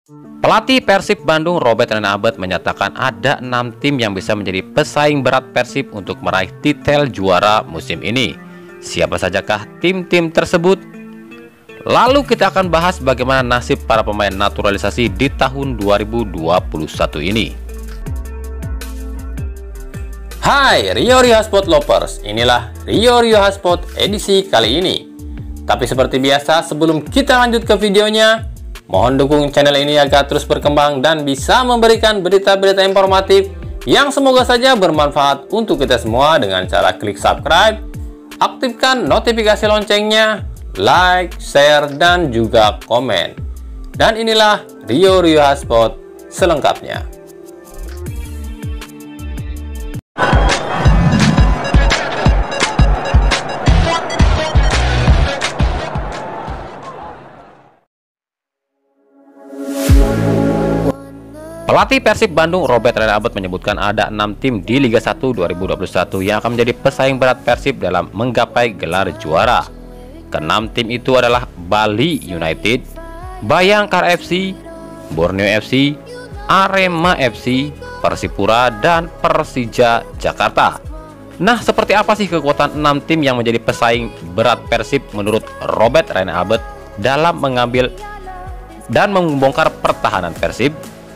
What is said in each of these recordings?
Pelatih Persib Bandung Robert Rene Albert menyatakan ada 6 tim yang bisa menjadi pesaing berat Persib untuk meraih titel juara musim ini. Siapa sajakah tim-tim tersebut? Lalu kita akan bahas bagaimana nasib para pemain naturalisasi di tahun 2021 ini. Hai Rio Hotspot Lovers, inilah Rio Hotspot edisi kali ini. Tapi seperti biasa, sebelum kita lanjut ke videonya, mohon dukung channel ini agar terus berkembang dan bisa memberikan berita-berita informatif yang semoga saja bermanfaat untuk kita semua dengan cara klik subscribe, aktifkan notifikasi loncengnya, like, share, dan juga komen. Dan inilah Rio Hotspot selengkapnya. Pelatih Persib Bandung Robert Rene Albert menyebutkan ada 6 tim di Liga 1 2021 yang akan menjadi pesaing berat Persib dalam menggapai gelar juara. Ke-6 tim itu adalah Bali United, Bayangkara FC, Borneo FC, Arema FC, Persipura, dan Persija Jakarta. Nah, seperti apa sih kekuatan 6 tim yang menjadi pesaing berat Persib menurut Robert Rene Albert dalam mengambil dan membongkar pertahanan Persib?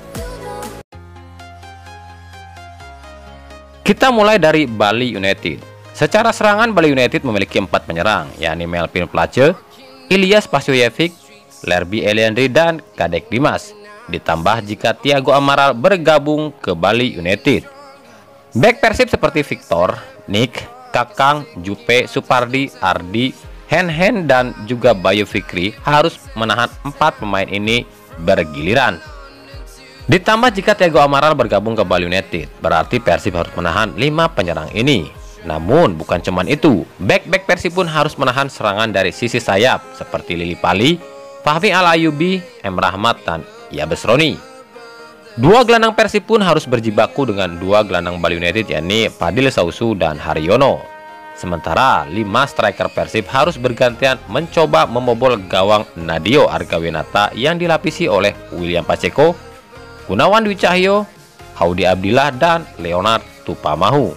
Kita mulai dari Bali United. Secara serangan, Bali United memiliki 4 penyerang, yakni Melvin Place, Ilyas Pasyoyevic, Lerby Eliandri, dan Kadek Dimas. Ditambah jika Thiago Amaral bergabung ke Bali United. Back Persib seperti Victor, Nick, Kakang, Jupe, Supardi, Ardi, Hen, dan juga Bayu Fikri harus menahan 4 pemain ini bergiliran. Ditambah jika Thiago Amaral bergabung ke Bali United, berarti Persib harus menahan 5 penyerang ini. Namun bukan cuman itu, back Persib pun harus menahan serangan dari sisi sayap seperti Lili Pali, Fahmi Al-Ayubi, M. Rahmat, dan Yabes Roni. 2 gelandang Persib pun harus berjibaku dengan 2 gelandang Bali United, yakni Fadil Sausu dan Haryono. Sementara 5 striker Persib harus bergantian mencoba membobol gawang Nadio Argawinata yang dilapisi oleh William Pacheco, Gunawan Dwi Cahyo, Haudi Abdillah, dan Leonard Tupamahu.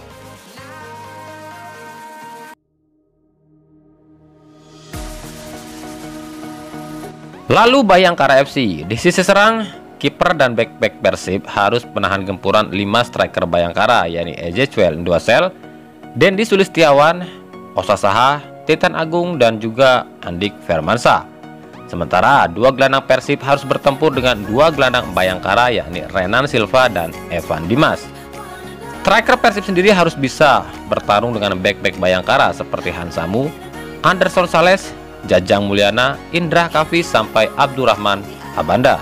Lalu Bayangkara FC. Di sisi serang, kiper dan back Persib harus menahan gempuran 5 striker Bayangkara, yakni Ezechiel Nduasel, Dendi Sulistiawan, Osa Saha, Titan Agung, dan juga Andik Firmansyah. Sementara 2 gelandang Persib harus bertempur dengan 2 gelandang Bayangkara, yakni Renan Silva dan Evan Dimas. Striker Persib sendiri harus bisa bertarung dengan back Bayangkara seperti Hansamu, Anderson Sales, Jajang Mulyana, Indra Kafi, sampai Abdurrahman Abanda.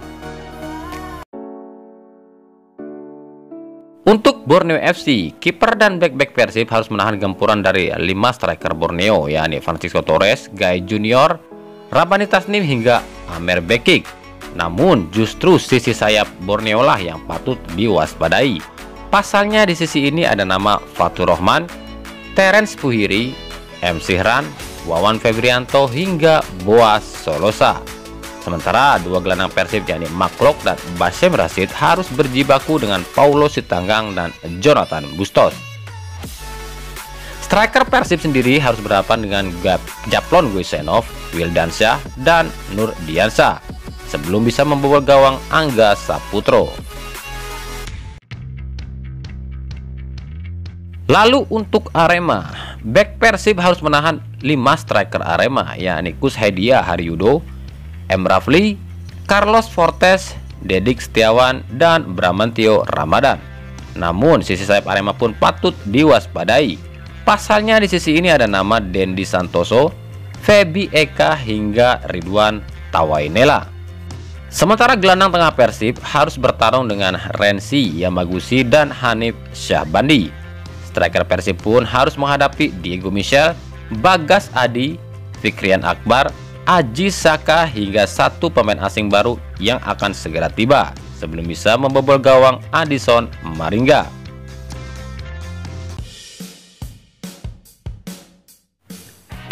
Untuk Borneo FC, kiper dan back Persib harus menahan gempuran dari 5 striker Borneo, yakni Francisco Torres, Guy Junior, Rabani Tasnim, hingga Amer Bekik. Namun justru sisi sayap Borneo lah yang patut diwaspadai. Pasalnya di sisi ini ada nama Fatur Rahman, Terence Puhiri, M. Sihran, Wawan Febrianto, hingga Boas Solosa. Sementara 2 gelandang Persib, yakni Maklok dan Basyem Rashid, harus berjibaku dengan Paulo Sitanggang dan Jonathan Bustos. Striker Persib sendiri harus berhadapan dengan Japlon Guisenov, Wildansyah, dan Nur Diansyah sebelum bisa membobol gawang Angga Saputro. Lalu untuk Arema, back Persib harus menahan 5 striker Arema, yakni Kus Hedia Haryudo, M. Rafli, Carlos Fortes, Dedik Setiawan, dan Bramantio Ramadan. Namun sisi sayap Arema pun patut diwaspadai. Pasalnya di sisi ini ada nama Dendi Santoso, Feby Eka, hingga Ridwan Tawainela. Sementara gelandang tengah Persib harus bertarung dengan Rensi Yamaguchi dan Hanif Syahbandi. Striker Persib pun harus menghadapi Diego Michel, Bagas Adi, Fikrian Akbar, Aji Saka, hingga 1 pemain asing baru yang akan segera tiba sebelum bisa membobol gawang Addison Maringga.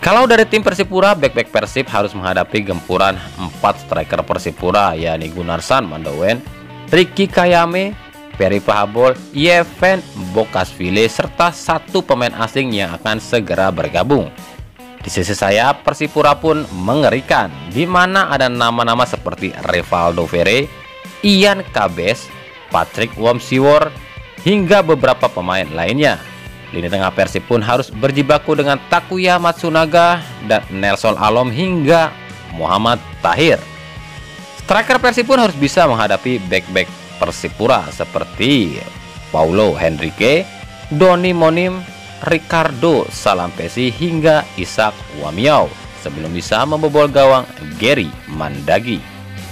Kalau dari tim Persipura, bek-bek Persib harus menghadapi gempuran 4 striker Persipura, yakni Gunarsan Mandowen, Ricky Kayame, Perry Pahabol, Yeven Bokasvili, serta 1 pemain asing yang akan segera bergabung. Di sisi sayap, Persipura pun mengerikan, di mana ada nama-nama seperti Rivaldo Ferre, Ian Kabes, Patrick Womsiwor, hingga beberapa pemain lainnya. Lini tengah Persib pun harus berjibaku dengan Takuya Matsunaga dan Nelson Alom hingga Muhammad Tahir. Striker Persib pun harus bisa menghadapi bek-bek Persipura seperti Paulo Henrique, Doni Monim, Ricardo Salampesi hingga Ishak Wamiau sebelum bisa membobol gawang Gary Mandagi.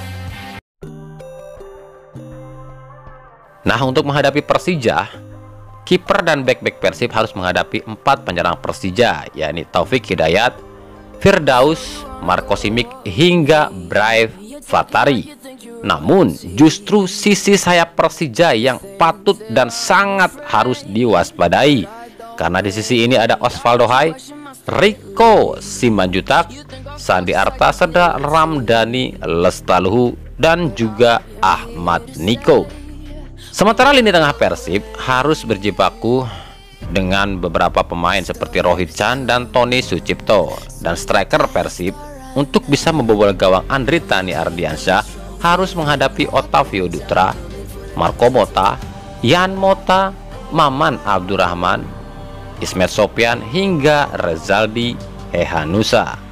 Nah, untuk menghadapi Persija, kiper dan bek-bek Persib harus menghadapi 4 penyerang Persija, yakni Taufik Hidayat, Firdaus, Marco Simic, hingga Brave Fatari. Namun, justru sisi sayap Persija yang patut dan sangat harus diwaspadai, karena di sisi ini ada Osvaldo Hai, Rico Simanjutak, Sandi Arta, Seda Ramdhani Lestaluhu, dan juga Ahmad Niko. Sementara lini tengah Persib harus berjibaku dengan beberapa pemain seperti Rohit Chan dan Tony Sucipto. Dan striker Persib untuk bisa membobol gawang Andri Tani Ardiansyah harus menghadapi Otavio Dutra, Marco Mota, Yan Mota, Maman Abdurrahman, Ismet Sopyan, hingga Rezaldi Hehanusa.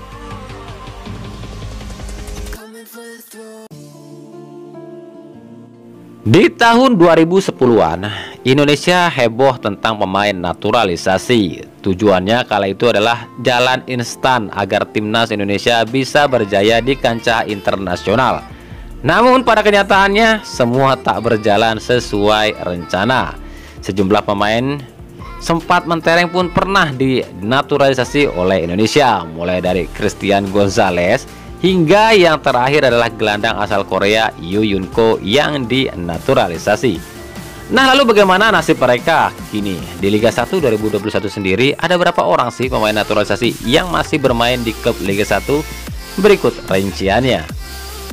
Di tahun 2010-an, Indonesia heboh tentang pemain naturalisasi. Tujuannya kala itu adalah jalan instan agar timnas Indonesia bisa berjaya di kancah internasional. Namun pada kenyataannya, semua tak berjalan sesuai rencana. Sejumlah pemain sempat mentereng pun pernah dinaturalisasi oleh Indonesia, mulai dari Christian Gonzalez hingga yang terakhir adalah gelandang asal Korea Yu Yunko yang dinaturalisasi. Nah, lalu bagaimana nasib mereka kini? Di Liga 1 2021 sendiri ada berapa orang sih pemain naturalisasi yang masih bermain di klub Liga 1? Berikut rinciannya.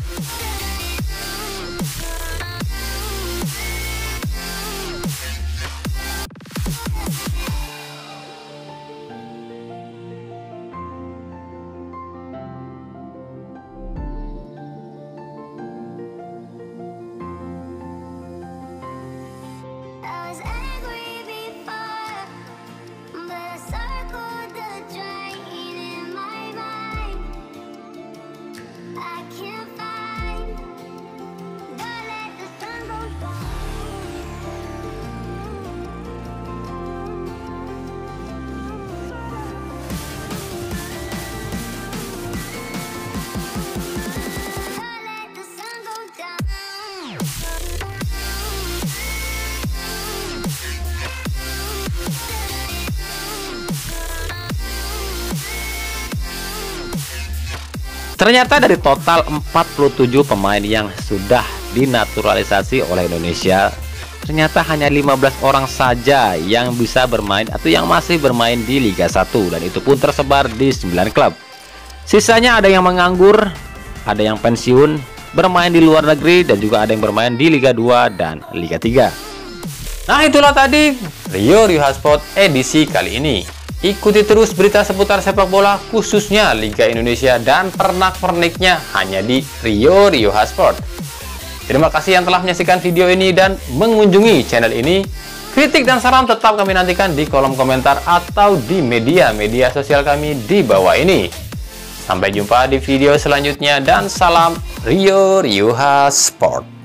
Ternyata dari total 47 pemain yang sudah dinaturalisasi oleh Indonesia, ternyata hanya 15 orang saja yang bisa bermain atau yang masih bermain di Liga 1, dan itu pun tersebar di 9 klub. Sisanya ada yang menganggur, ada yang pensiun, bermain di luar negeri, dan juga ada yang bermain di Liga 2 dan Liga 3. Nah, itulah tadi Rio Sport edisi kali ini. Ikuti terus berita seputar sepak bola khususnya Liga Indonesia dan pernak-perniknya hanya di Rio Sport. Terima kasih yang telah menyaksikan video ini dan mengunjungi channel ini. Kritik dan saran tetap kami nantikan di kolom komentar atau di media sosial kami di bawah ini. Sampai jumpa di video selanjutnya dan salam Rio Sport.